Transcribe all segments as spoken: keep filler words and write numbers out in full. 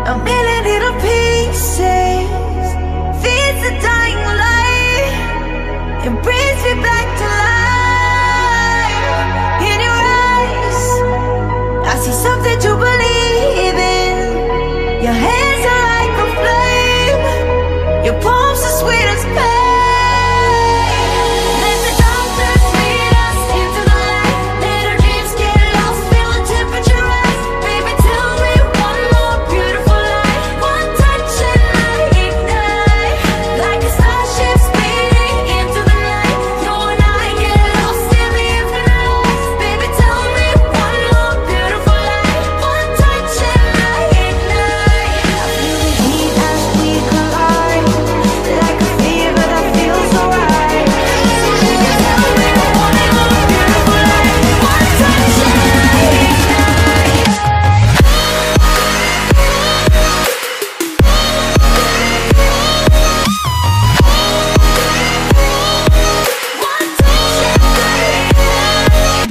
A million little pieces feeds the dying light. It brings me back to life. In your eyes, I see something to believe in. Your hands are like a flame. Your palms are sweet as pain. Let the darkness lead us into the light. Let our dreams get lost, feel the temperature rise. Baby, tell me one more beautiful lie. One touch and I ignite, like a starship speeding into the night. You and I get lost in the infinite light. Baby, tell me one more beautiful lie. One touch and I ignite. I feel the heat as we collide, like a fever that feels so right. Baby, tell me one more beautiful lie. One touch and I ignite. One touch and I ignite.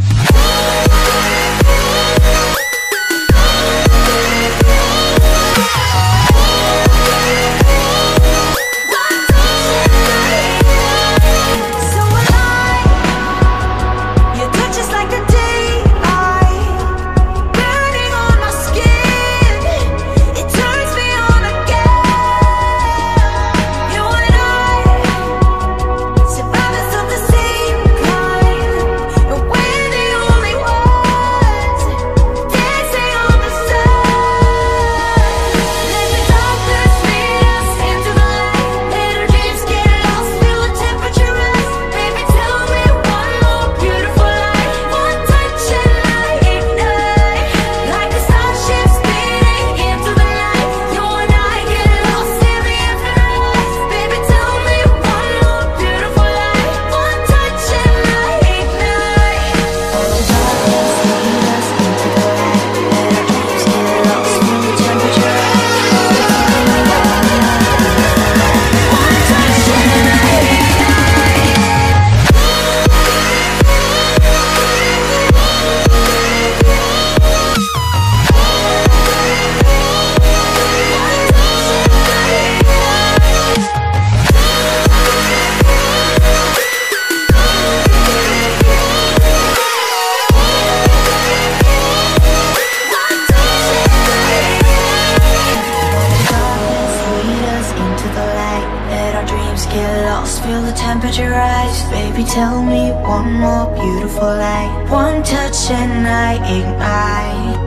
So alive, your touch is like the daylight, burning on my skin. It turns me on again. You and I, survivors of the same kind, and we're the only ones dancing on the sun. Let the darkness lead us into the light. Let our dreams get lost, feel the temperature rise. Baby, tell me one more beautiful lie. One touch and I ignite, like a starship speeding into the night. You and I get lost in the infinite light. Baby, tell me one more beautiful lie. One touch and I ignite. All the darkness lead us into the light. Let our dreams get lost, feel the temperature rise. One touch and I feel the temperature rise. Baby, tell me one more beautiful light. One touch and I ignite.